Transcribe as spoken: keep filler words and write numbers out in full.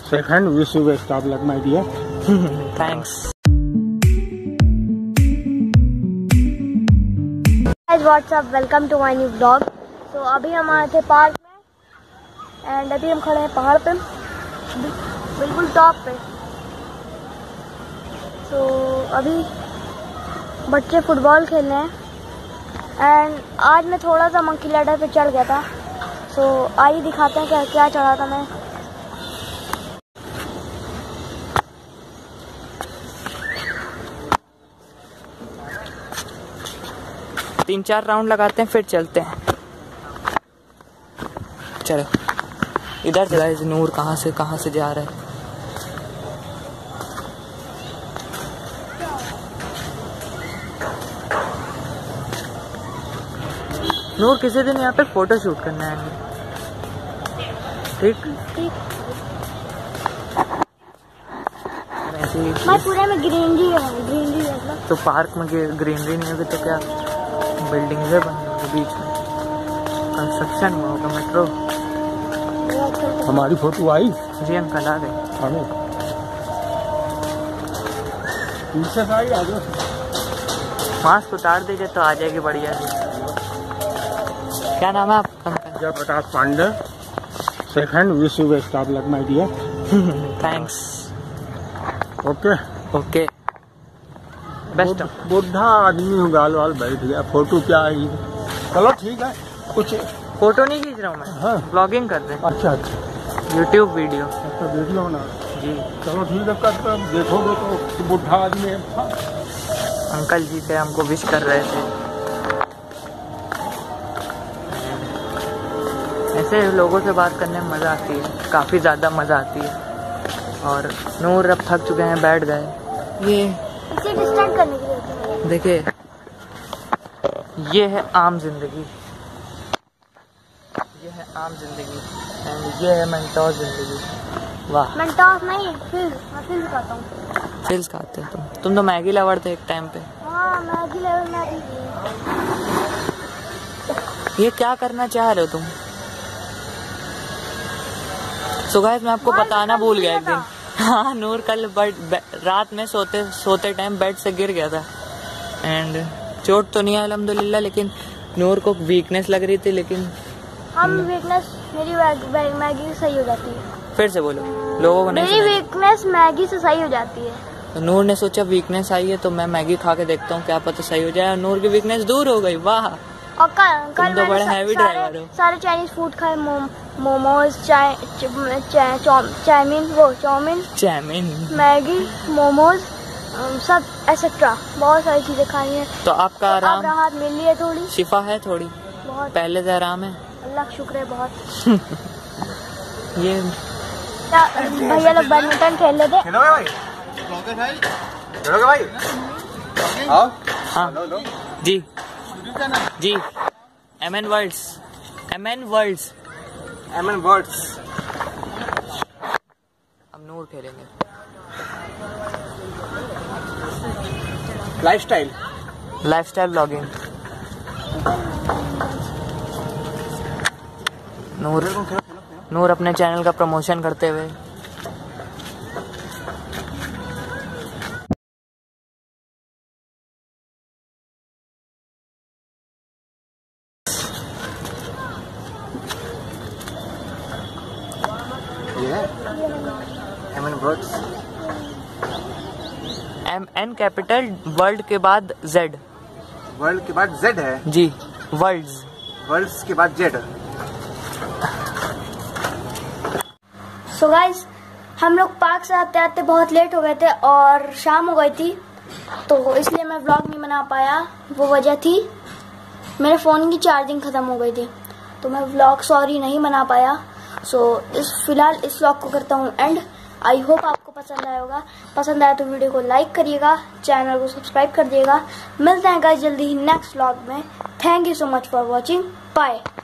Second, wish you best of luck, my dear. Thanks. Guys, what's up? Welcome to my new vlog. So अभी हम आए थे park में and अभी हम खड़े हैं पहाड़ पे, बिल्कुल टॉप पे। तो अभी बच्चे फुटबॉल खेल रहे हैं एंड आज मैं थोड़ा सा मंकी लैडर पे चढ़ गया था। सो आइए दिखाते हैं क्या क्या चढ़ा था मैं। तीन चार राउंड लगाते हैं फिर चलते हैं। चलो इधर से। नूर कहाँ से कहाँ से जा रहा है। नूर किसी दिन यहाँ पे फोटो शूट करना है। ठीक ठीक। मैं पूरे में ग्रीनरी है, ग्रीनरी है। तो पार्क में ग्रीनरी नहीं होगी तो क्या बिल्डिंग है बनी होगी, बीच में कंस्ट्रक्शन हुआ होगा। मेट्रो। हमारी फोटो आई जी अंकल आ गए। हमें पीछे से आई, आगे मास्क उतार दीजिए तो आ जाएगी बढ़िया से। क्या नाम है आपका uncle? Jay Prakash Pandey. Second, wish you best of luck, my dear. Thanks. Okay okay best. बुढ़ा आदमी हूँ, गाल वाल बैठ गया, फोटो क्या आई। चलो ठीक है। कुछ फोटो नहीं खींच रहा हूँ मैं। हाँ ब्लॉगिंग कर रहे। अच्छा अच्छा यूट्यूब वीडियो। अच्छा वीडियो बना जी। चलो ठीक है। कब देखोगे तो बुढ़ा आदमी है। अंकल जी थे, हमको विश कर रहे थे। ऐसे लोगों से बात करने में मज़ा आती है, काफ़ी ज़्यादा मज़ा आती है। और नूर अब थक चुके हैं, बैठ गए। ये इसे डिस्टर्ब करने के लिए देखिए, ये है आम जिंदगी, ये है आम जिंदगी एंड ये है मेंटोस जिंदगी। वाह। मेंटोस नहीं, फिल्स। मैं फिल्स खाता हूँ। फिल्स खाते हैं तुम तुम तो मैगी लवर थे एक टाइम पे। हाँ मैगी लेवल मैगी। ये क्या करना चाह रहे हो तुम? सो गाइस मैं आपको बताना भूल गया एक दिन। हाँ नूर कल रात में सोते सोते टाइम बेड से गिर गया था एंड चोट तो नहीं है अल्हम्दुलिल्लाह, लेकिन नूर को वीकनेस लग रही थी। लेकिन हम वीकनेस मेरी मैगी से सही हो जाती है। फिर से बोलो, लोगों को नहीं मेरी वीकनेस मैगी से सही हो जाती है। तो नूर ने सोचा वीकनेस आई है तो मैं मैगी खा के देखता हूँ, क्या पता सही हो जाए। और नूर की वीकनेस दूर हो गई। वाह। और कल कल तो बड़ा हैवी ड्राइवर हो। सारे चाइनीज फूड खाए, मोमोज, चाउमीन, वो चाउमीन चाउमीन मैगी, मोमोज, सब एक्सेट्रा बहुत सारी चीजें खाई हैं। तो आपका तो आराम राहत मिल रही है, थोड़ी शिफा है थोड़ी बहुत। पहले से आराम है, अल्लाह का शुक्र है बहुत। ये भैया लोग बैडमिंटन खेल रहे थे। खेलोगे भाई? खेलोगे भाई? आओ। हाँ जी जी। M N worlds, M N worlds, M N words. अब नूर खेलेंगे। Lifestyle lifestyle blogging. Noor Noor अपने चैनल का प्रमोशन करते हुए। M N words. M N capital world के बाद जेड। वर्ल्ड के बाद जेड है जी। वर्ल्ड्स वर्ल्ड्स के बाद जेड। सो गाइस हम लोग पार्क से आते आते बहुत लेट हो गए थे और शाम हो गई थी, तो इसलिए मैं व्लॉग नहीं बना पाया। वो वजह थी मेरे फ़ोन की चार्जिंग ख़त्म हो गई थी, तो मैं व्लॉग सॉरी नहीं बना पाया। सो so, इस फिलहाल इस व्लॉग को करता हूँ एंड। आई होप आपको पसंद आया होगा। पसंद आया तो वीडियो को लाइक करिएगा, चैनल को सब्सक्राइब कर दिएगा। मिलते हैं गाइस जल्दी ही नेक्स्ट व्लॉग में। Thank you so much for watching. Bye.